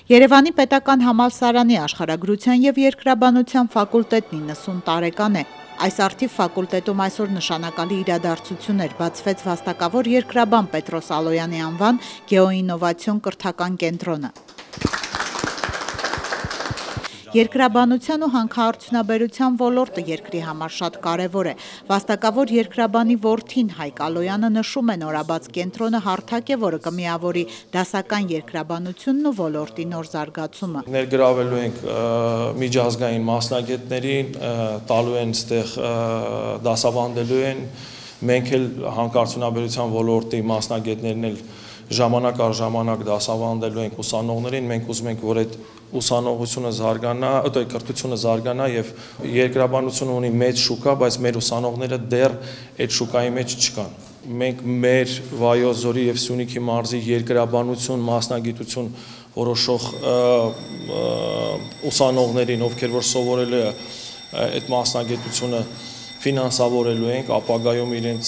Երևանի պետական համալսարանի աշխարհագրության եւ երկրաբանության ֆակուլտետն 90 տարեկան է։ Այս առթիվ ֆակուլտետում այսօր նշանակալի իրադարձություն էր, բացվեց վաստակավոր երկրաբան Պետրոս Ալոյանի անվան գեոինովացիոն կրթական կենտրոնը։ Երկրաբանության ու հանքարդյունաբերության ոլորտը երկրի համար շատ կարևոր է։ Վաստակավոր երկրաբանի որդին Հայկ Ալոյանը նշում է, նորաբաց կենտրոնը հարթակ է, որը կմիավորի դասական երկրաբանությունն ու ոլորտի նոր զարգացումը։ Ներգրավելու ենք միջազգային մասնագետներին, տալու են ստեղ դասավանդելու են, մենք էլ հանքարդյունաբերության ոլորտի մասնագետներն էլ ժամանակ առ ժամանակ դասավանդելու ենք ուսանողներին, մենք ուզում ենք, որ այդ ուսանողությունը զարգանա, կրթությունը զարգանա եւ երկրաբանությունը ունի մեծ շուկա, բայց մեր ուսանողները դեռ այդ շուկայի մեջ չկան։ Մենք մեր Վայոց ձորի եւ Սյունիքի մարզի երկրաբանություն, մասնագիտություն որոշող ուսանողներին, ովքեր որ սովորել է այդ մասնագիտությունը ֆինանսավորելու ենք, ապագայում իրենց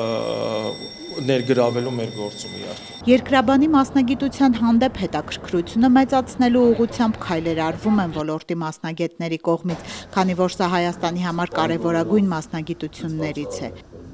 ներգրավելու մեր գործում իհարկե։ Երկրաբանի մասնագիտության հանդեպ հետաքրքրությունը մեծացնելու ուղղությամբ քայլեր արվում են ոլորտի մասնագետների կողմից, քանի որ սա Հայաստանի համար կարևորագույն մասնագիտություններից է։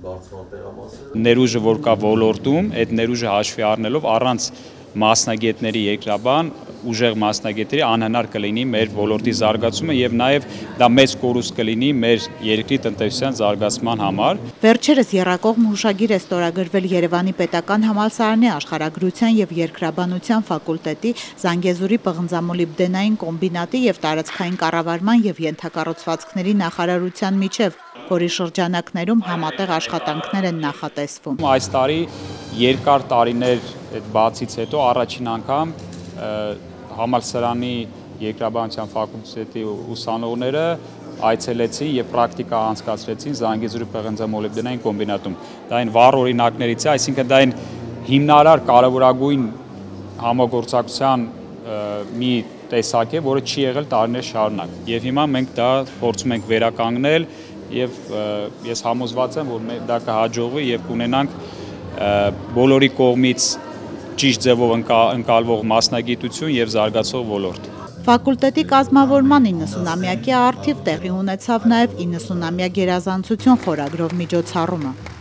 Ներուժը, որ կա ոլորտում, այդ ներուժը հաշվի առնելով առանց մասնագետների երկրաբան, ուժեղ մասնագետների անհնար կլինի մեր ոլորտի զարգացումը եւ նաեւ դա մեծ կորուստ կլինի մեր երկրի տնտեսության զարգացման համար։ Վերջերս եռակողմ հուշագիր է ստորագրվել Երևանի պետական համալսարանի աշխարհագրության եւ երկրաբանության ֆակուլտետի Զանգեզուրի պղնձամոլիբդենային կոմբինատի եւ տարածքային կառավարման եւ ենթակառուցվածքների նախարարության միջև, որի շրջանակներում համատեղ աշխատանքներ են նախատեսվում։ Այս տարի երկար տարիներ այդ բացից հետո առաջին անգամ համալսարանի երկրաբանության ֆակուլտետի ուսանողները այցելեցին եւ պրակտիկա անցկացրեցին Զանգեզուրի պղնձամոլիբդենային կոմբինատում։ Դա այն վառ օրինակներից է, այսինքն դա այն հիմնարար կարևորագույն համագործակցության մի տեսակ է, որը չի եղել տարիներ շարունակ։ Եվ հիմա մենք դա փորձում ենք վերականգնել եւ ես համոզված եմ, որ դա կհաջողվի եւ կունենանք բոլորի կողմից ճիշտ ձևով ընկալվող մասնագիտություն եւ զարգացող ոլորտ։ Ֆակուլտետի կազմավորման 90-ամյակի առթիվ տեղի ունեցավ նաեւ 90-ամյա գերազանցություն խորագրով միջոցառումը։